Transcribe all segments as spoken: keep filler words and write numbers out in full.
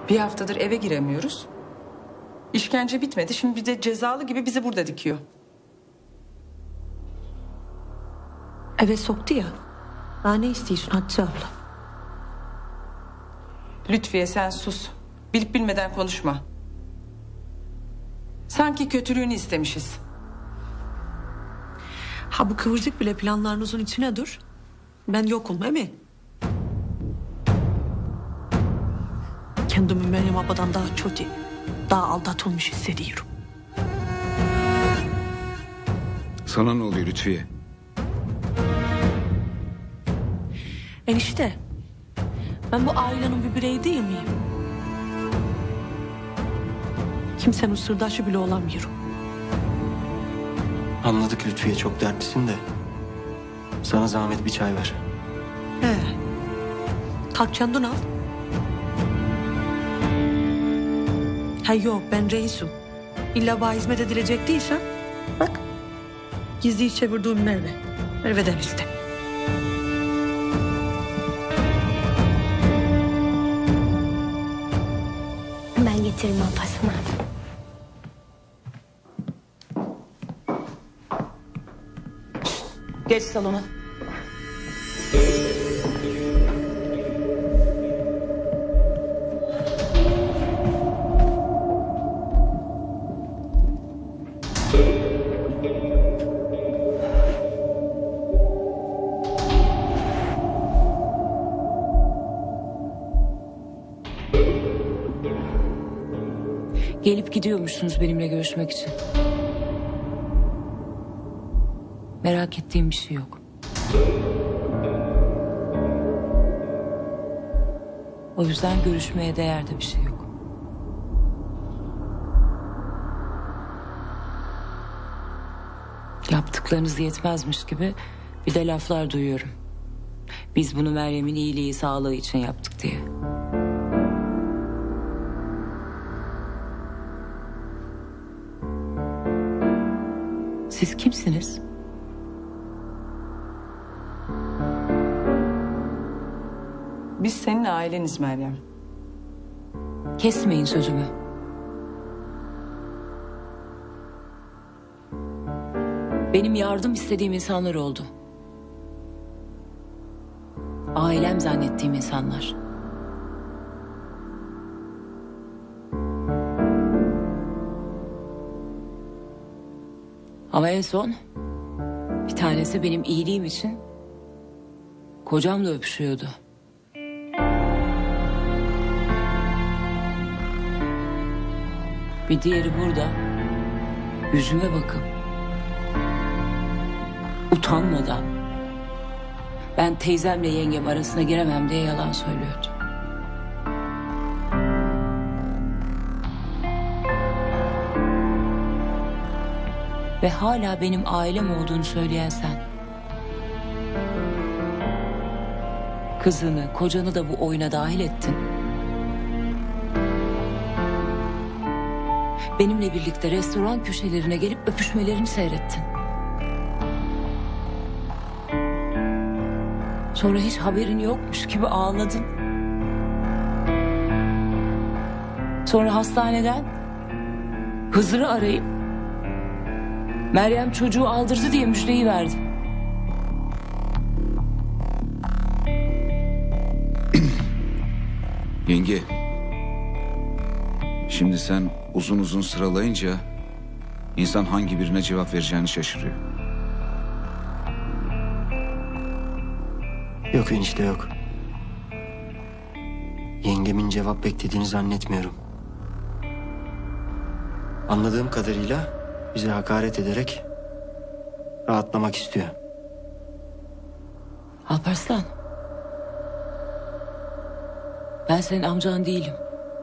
Bir haftadır eve giremiyoruz. İşkence bitmedi. Şimdi bir de cezalı gibi bizi burada dikiyor. Eve soktu ya. Daha ne istiyorsun Hatice abla? Lütfiye sen sus. Bilip bilmeden konuşma. Sanki kötülüğünü istemişiz. Ha bu kıvırcık bile planlarınızın içine dur. Ben yokum değil mi? Kendimi Meryem abadan daha kötü, daha aldatılmış hissediyorum. Sana ne oluyor Lütfiye? Enişte, ben bu ailenin bir bireyi değil miyim? Kimsenin sırdaşı bile olamıyorum. Anladık Lütfiye, çok dertlisin de. Sana zahmet bir çay ver. He. Kalk kendin al. Ha yok, ben reisim. İlla bana hizmet edilecek değilsen bak. Gizliyi çevirdiğim Merve. Merve'den iste. Ben getiririm Alparslan abi. Geç salona. Gelip gidiyormuşsunuz benimle görüşmek için. Merak ettiğim bir şey yok. O yüzden görüşmeye değer de bir şey yok. Yaptıklarınız yetmezmiş gibi bir de laflar duyuyorum. Biz bunu Meryem'in iyiliği, sağlığı için yaptık diye. Siz kimsiniz? Biz senin aileniz Meryem. Kesmeyin sözümü. Benim yardım istediğim insanlar oldu. Ailem zannettiğim insanlar. Ama en son bir tanesi benim iyiliğim için kocamla öpüşüyordu. Bir diğeri burada yüzüme bakıp utanmadan ben teyzemle yengem arasına giremem diye yalan söylüyordu. Ve hala benim ailem olduğunu söyleyen sen. Kızını, kocanı da bu oyuna dahil ettin. Benimle birlikte restoran köşelerine gelip öpüşmelerini seyrettin. Sonra hiç haberin yokmuş gibi ağladın. Sonra hastaneden Hızır'ı arayıp Meryem çocuğu aldırdı diye müjdeyi verdi. Yenge. Şimdi sen uzun uzun sıralayınca insan hangi birine cevap vereceğini şaşırıyor. Yok enişte yok. Yengemin cevap beklediğini zannetmiyorum. Anladığım kadarıyla bize hakaret ederek rahatlamak istiyor. Alparslan. Ben senin amcan değilim.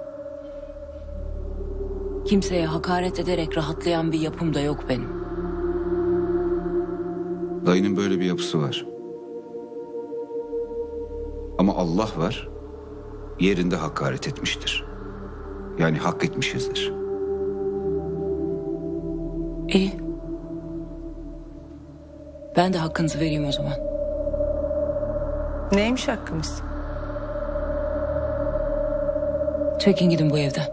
Kimseye hakaret ederek rahatlayan bir yapım da yok benim. Dayının böyle bir yapısı var. Ama Allah var, yerinde hakaret etmiştir. Yani hak etmişizdir. İyi. Ben de hakkınızı vereyim o zaman. Neymiş hakkımız? Çekin gidin bu evden.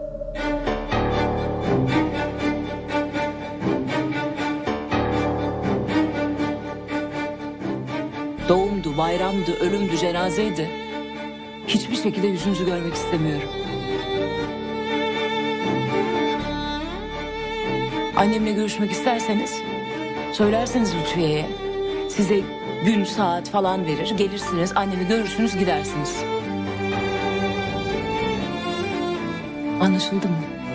Doğumdu, bayramdı, ölümdü, cenazeydi. Hiçbir şekilde yüzünüzü görmek istemiyorum. Annemle görüşmek isterseniz söylerseniz Lütfiye'ye. Size gün, saat falan verir. Gelirsiniz, annemi görürsünüz, gidersiniz. Anlaşıldı mı?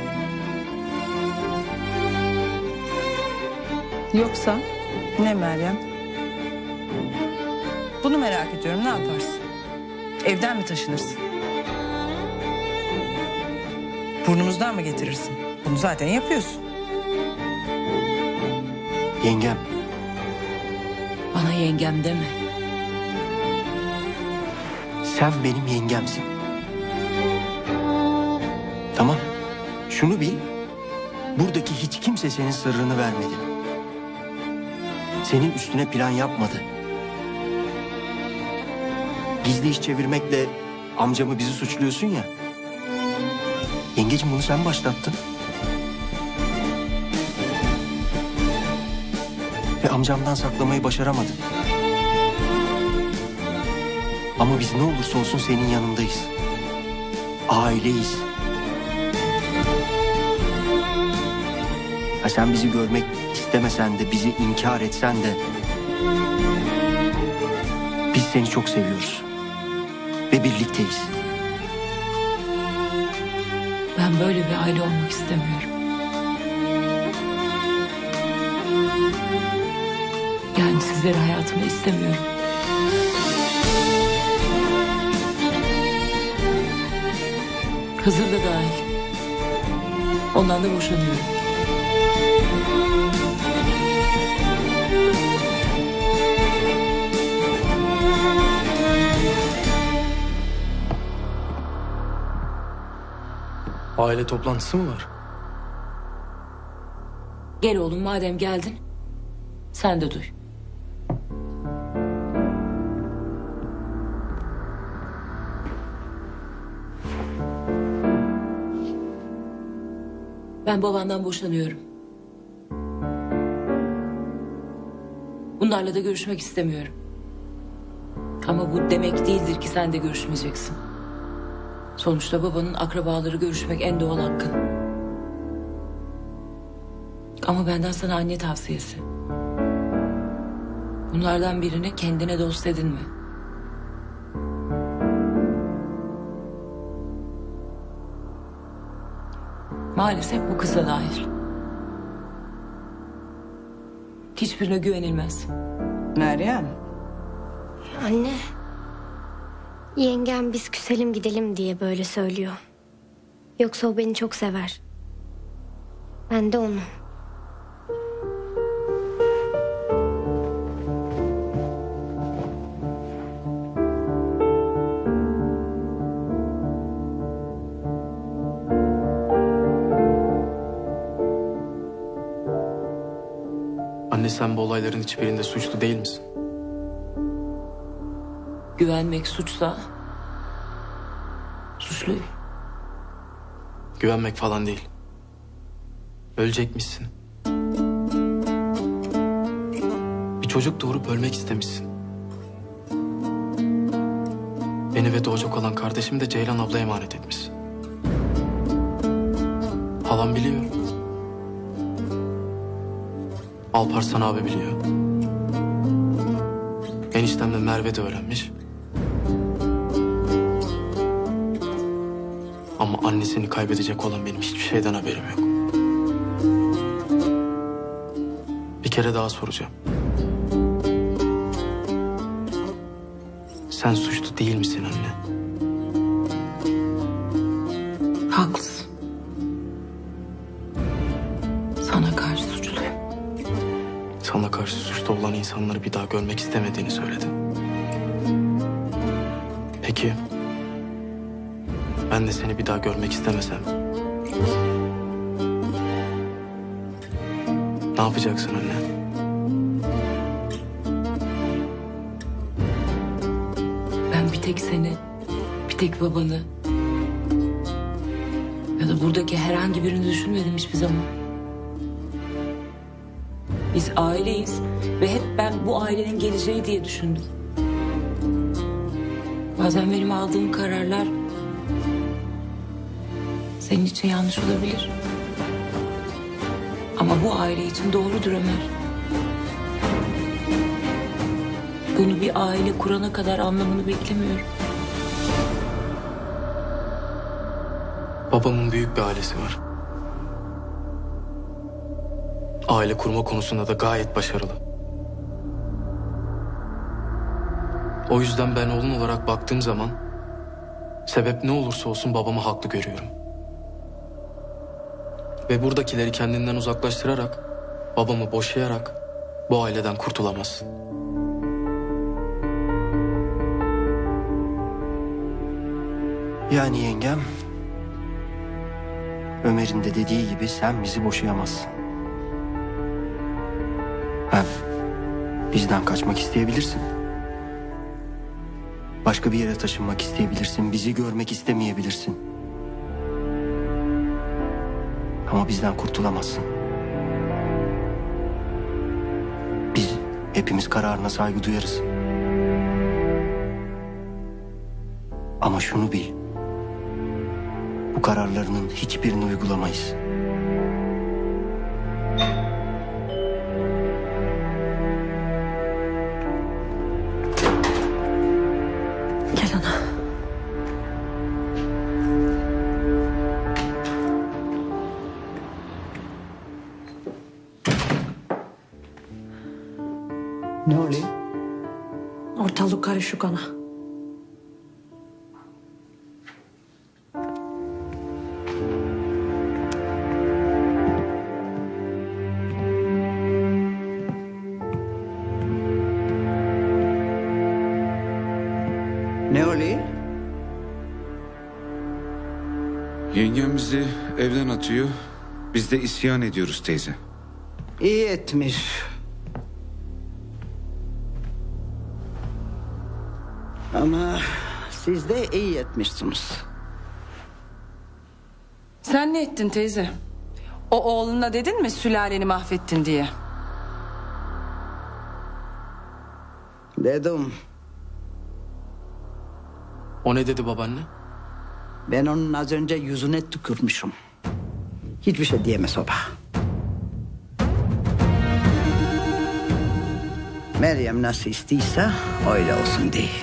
Yoksa ne Meryem? Bunu merak ediyorum, ne yaparsın? Evden mi taşınırsın? Burnumuzdan mı getirirsin? Bunu zaten yapıyorsun. Yengem, Bana yengem deme. sen benim yengemsin. Tamam, şunu bil. Buradaki hiç kimse senin sırrını vermedi. Senin üstüne plan yapmadı. Gizli iş çevirmekle amcamı bizi suçluyorsun ya. Yengeciğim bunu sen başlattın. Ve amcamdan saklamayı başaramadın. Ama biz ne olursa olsun senin yanındayız. Aileyiz. Ha sen bizi görmek istemesen de, bizi inkar etsen de biz seni çok seviyoruz. Ve birlikteyiz. Ben böyle bir aile olmak istemiyorum. Yani sizleri hayatımda istemiyorum. Hızır da dahil. Ondan da boşanıyorum. Aile toplantısı mı var? Gel oğlum, madem geldin sen de duy. Ben babandan boşanıyorum. Bunlarla da görüşmek istemiyorum. Ama bu demek değildir ki sen de görüşmeyeceksin. Sonuçta babanın akrabaları görüşmek en doğal hakkın. Ama benden sana anne tavsiyesi. Bunlardan birini kendine dost edinme. Maalesef bu kız da dahil. Hiçbirine güvenilmez. Meryem. Anne. Yengem biz küselim gidelim diye böyle söylüyor. Yoksa o beni çok sever. Ben de onu. Anne sen bu olayların hiçbirinde suçlu değil misin? Güvenmek suçsa suçluyum. Güvenmek falan değil. Ölecekmişsin. Bir çocuk doğurup ölmek istemişsin. Beni ve doğacak olan kardeşimi de Ceylan ablaya emanet etmişsin. Halam biliyor. Alparslan abi biliyor. Eniştemle Merve de öğrenmiş. Ama annesini kaybedecek olan benim hiçbir şeyden haberim yok. Bir kere daha soracağım. Sen suçlu değil misin anne? Haklısın. Sana karşı suçluyum. Sana karşı suçlu olan insanları bir daha görmek istemediğini söyledin. Peki, ben de seni bir daha görmek istemesem ne yapacaksın anne? Ben bir tek seni, bir tek babanı, buradaki herhangi birini düşünmedim hiçbir zaman. Biz aileyiz ve hep ben bu ailenin geleceği diye düşündüm. Bazen benim aldığım kararlar senin için yanlış olabilir. Ama bu aile için doğrudur Ömer. Bunu bir aile kurana kadar anlamını beklemiyorum. Babamın büyük bir ailesi var. Aile kurma konusunda da gayet başarılı. O yüzden ben oğlum olarak baktığım zaman sebep ne olursa olsun babamı haklı görüyorum. Ve buradakileri kendinden uzaklaştırarak, babamı boşayarak bu aileden kurtulamazsın. Yani yengem, Ömer'in de dediği gibi sen bizi boşayamazsın. Hem bizden kaçmak isteyebilirsin. Başka bir yere taşınmak isteyebilirsin. Bizi görmek istemeyebilirsin. Ama bizden kurtulamazsın. Biz hepimiz kararına saygı duyarız. Ama şunu bil. Bu kararlarının hiçbirini uygulamayız. Gel ana. Ne oluyor? Ortalık karışık ana. Ne oluyor? Yengem bizi evden atıyor. Biz de isyan ediyoruz teyze. İyi etmiş. Ama siz de iyi etmişsiniz. Sen ne ettin teyze? O oğluna dedin mi sülaleni mahvettin diye? Dedim, O ne dedi babaanne? ben onun az önce yüzüne tükürmüşüm. Hiçbir şey diyemez o bana. Meryem nasıl istiyse öyle olsun diye.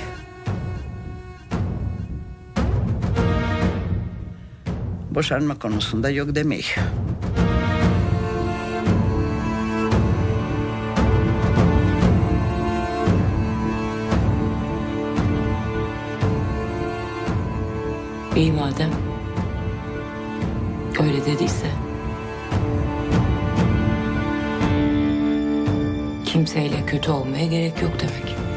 Boşanma konusunda yok demeyi. İyi madem. Öyle dediyse. Kimseyle kötü olmaya gerek yok demek.